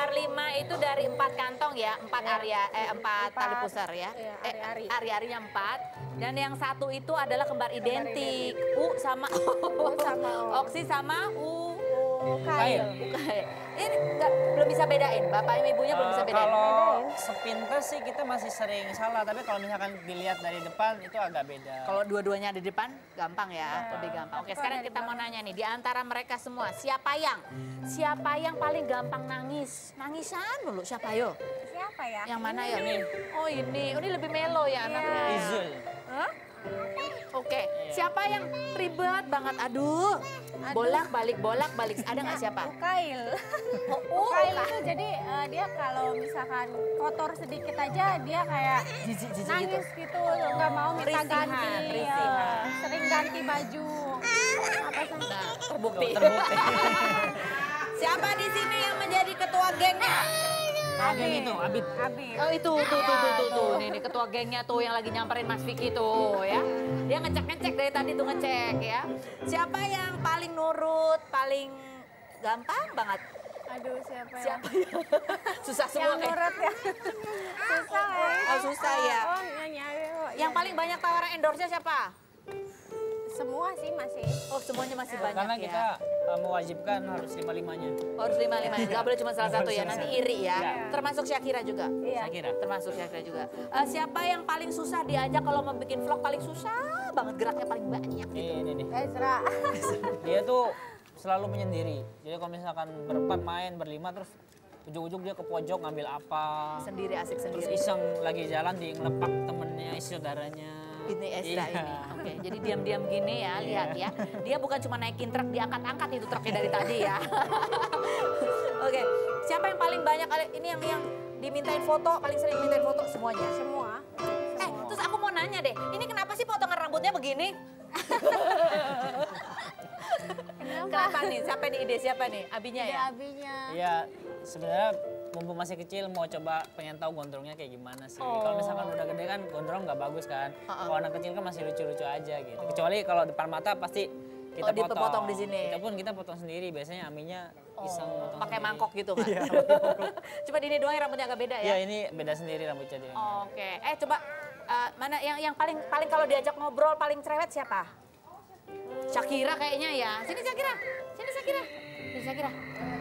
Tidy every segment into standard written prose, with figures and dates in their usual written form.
5 itu dari 4 kantong ya, 4 area, 4 tali pusar ya. Ari-arinya 4. Dan yang satu itu adalah kembar identik. U sama O. Oksi sama Kail. Ini belum bisa bedain, bapak dan ibunya belum bisa bedain. Kalau sepintas sih kita masih sering salah, tapi kalau misalkan dilihat dari depan itu agak beda. Kalau dua-duanya ada di depan, gampang ya, lebih gampang. Oke, sekarang kita mau nanya nih, di antara mereka semua, siapa yang paling gampang nangis? Nangisan dulu, siapa yo? Siapa ya? Yang mana ya? Oh ini lebih melo ya anaknya. Izul. Hah? Oke, siapa yang ribet banget? Aduh, bolak-balik, ada nggak siapa? Ukail. Ukail itu jadi dia kalau misalkan kotor sedikit aja dia kayak nangis gitu, nggak mau minta ganti, sering ganti baju. Apa sih? Nah, terbukti. Siapa di sini yang menjadi ketua gengnya? Abid. Oh itu tuh. Nih ketua gengnya tuh yang lagi nyamperin Mas Vicky tuh ya. Dia ngecek dari tadi tuh ngecek ya. Siapa yang paling nurut, paling gampang banget? Aduh siapa ya? Susah semua. Yang nurut ya. Susah ya. Oh susah ya. Oh nyari. Yang paling banyak tawaran endorse-nya siapa? Semua sih masih. Oh semuanya masih banyak Karena ya. kita mewajibkan harus 5-5-nya. Harus 5-5, nggak boleh cuma salah satu ya, nanti iri ya. Termasuk Syakira juga. Iya. Termasuk Syakira juga. Siapa yang paling susah diajak kalau mau bikin vlog paling susah banget, geraknya paling banyak gitu? Ini nih. Ezra. Dia tuh selalu menyendiri. Jadi kalau misalkan berempat main, berlima terus ujung-ujung dia ke pojok ngambil apa. Sendiri, asik Terus sendiri. iseng lagi jalan di ngelepak temennya, saudaranya. Ini Ezra Iya. ini. Oke, jadi diam-diam gini ya, lihat ya. Dia bukan cuma naikin truk, diangkat-angkat itu truknya dari tadi ya. Oke, siapa yang paling banyak ini yang dimintain foto, paling sering dimintain foto semuanya? Semua. Terus aku mau nanya deh, ini kenapa sih potongan rambutnya begini? Kenapa nih? Siapa nih ide? Siapa nih? Abinya ya? Abinya. Iya, sebenarnya mumpung masih kecil mau coba pengen tahu gondrongnya kayak gimana sih. Kalau misalkan udah gede kan gondrong nggak bagus kan. Kalau anak kecil kan masih lucu-lucu aja gitu. Kecuali kalau depan mata pasti kita dipotong di sini. Kita potong sendiri. Biasanya Aminya iseng potong Pakai sendiri. mangkok gitu kan? Cuma ini doang yang rambutnya agak beda ya? Iya, ini beda sendiri rambutnya dia. Oke. Coba mana yang paling kalau diajak ngobrol paling cerewet siapa? Syakira kayaknya ya. Sini Syakira. Sini Syakira.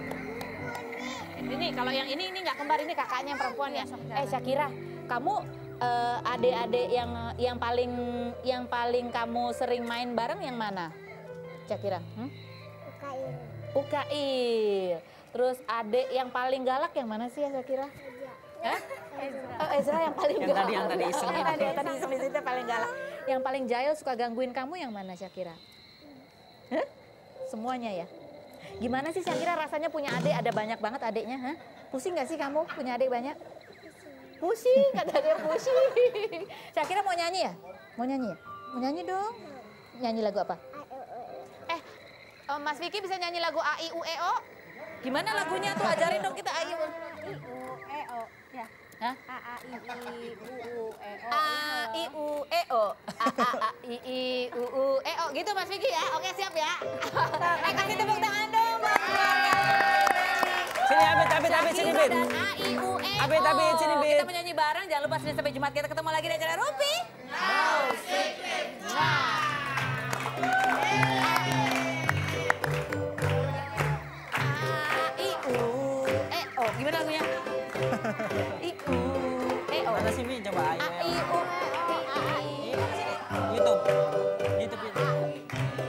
Ini kalau yang ini nggak kembar, ini kakaknya yang perempuan ya. Syakira, kamu adik-adik yang paling kamu sering main bareng yang mana? Syakira? Ukail. Terus adik yang paling galak yang mana sih ya Syakira? Ezra yang paling galak. Yang tadi iseng. Tadi iseng di situ paling galak. Yang paling jahil suka gangguin kamu yang mana Syakira? Semuanya ya? Gimana sih Syakira rasanya punya adik, ada banyak banget adiknya? Pusing gak sih kamu punya adik banyak? Pusing, kata dia pusing. Syakira mau nyanyi ya? Mau nyanyi ya? Mau nyanyi dong. Nyanyi lagu apa? Mas Vicky bisa nyanyi lagu A, I, U, E, O? Gimana lagunya tuh? Ajarin dong kita A, I, U. E, O. Ya. Hah? A, I, U, E, O. A, I, U, E, O. A, I, U, E, O. Gitu Mas Vicky ya? Oke siap ya? Kasih tepuk tangan dong buat keluarga. Sini Abid, sini Bid. Dan A, I, U, E, O. Abid, sini Bid. Kita menyanyi bareng, jangan lupa Senin sampai Jumat kita ketemu lagi di acara Rumpi. Gimana lagunya? I, U, E, O. Mana sih Mi? Coba ayo. A, I, U, E, O. YouTube.